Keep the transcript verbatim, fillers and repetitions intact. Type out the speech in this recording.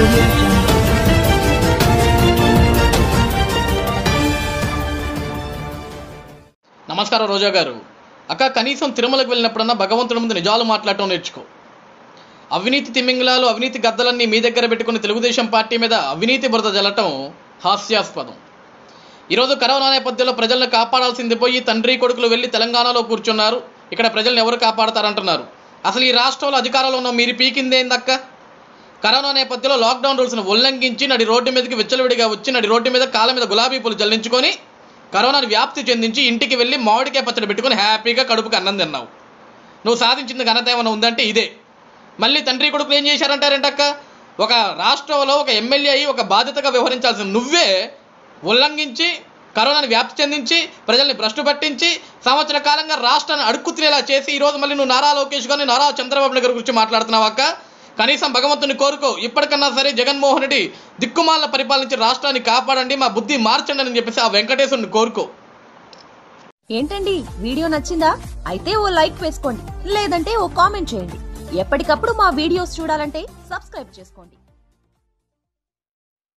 audio jungle. నమస్కారం రోజా గారు. అక్క, కనీసం తిరుమలకు వెళ్ళినప్పుడన్నా భగవంతుడి ముందు నిజాలు మాట్లాడటం నేర్చుకో. అవినీతి తిమింగలాలు, అవినీతి గద్దలన్నీ మీ దగ్గర పెట్టుకుని తెలుగుదేశం పార్టీ మీద అవినీతి బురద జల్లటం హాస్యాస్పదం. ఈరోజు కరోనా నేపథ్యంలో ప్రజలను కాపాడాల్సింది పోయి తండ్రి కొడుకులు వెళ్ళి తెలంగాణలో కూర్చున్నారు. ఇక్కడ ప్రజలను ఎవరు కాపాడతారంటున్నారు. అసలు ఈ రాష్ట్రంలో అధికారంలో ఉన్న మీరు పీకిందేందక్క? కరోనా నేపథ్యంలో లాక్డౌన్ రూల్స్ను ఉల్లంఘించి నడి రోడ్డు మీదకి విచ్చలవిడిగా వచ్చి నడి రోడ్డు మీద కాళ్ళ మీద గులాబీ పూలు జల్లించుకొని కరోనాను వ్యాప్తి చెందించి ఇంటికి వెళ్ళి మామిడికాయ పచ్చడి పెట్టుకొని హ్యాపీగా కడుపుకి అన్నం తిన్నావు. నువ్వు సాధించిన ఘనత ఏమైనా ఉందంటే ఇదే. మళ్ళీ తండ్రి కొడుకులు ఏం చేశారంటారేంటక్క? ఒక రాష్ట్రంలో ఒక ఎమ్మెల్యే అయ్యి ఒక బాధ్యతగా వ్యవహరించాల్సిన నువ్వే ఉల్లంఘించి కరోనాను వ్యాప్తి చెందించి ప్రజల్ని భ్రష్టు పట్టించి సంవత్సర కాలంగా రాష్ట్రాన్ని అడుక్కు తినేలా చేసి ఈరోజు మళ్ళీ నువ్వు నారా లోకేష్ గారిని నారా చంద్రబాబు నాయుడు గురించి మాట్లాడుతున్నావు అక్క. కనీసం భగవంతుని కోరుకో, ఇప్పటికన్నా సరే జగన్మోహన్ రెడ్డి దిక్కుమాలను పరిపాలించి రాష్ట్రాన్ని కాపాడండి, మా బుద్ధి మార్చండి అని చెప్పేసి ఆ వెంకటేశ్వరుని కోరుకో. ఏంటండి, వీడియో నచ్చిందా? అయితే ఓ లైక్ వేసుకోండి, లేదంటే ఓ కామెంట్ చేయండి. ఎప్పటికప్పుడు మా వీడియోస్ చూడాలంటే సబ్స్క్రైబ్ చేసుకోండి.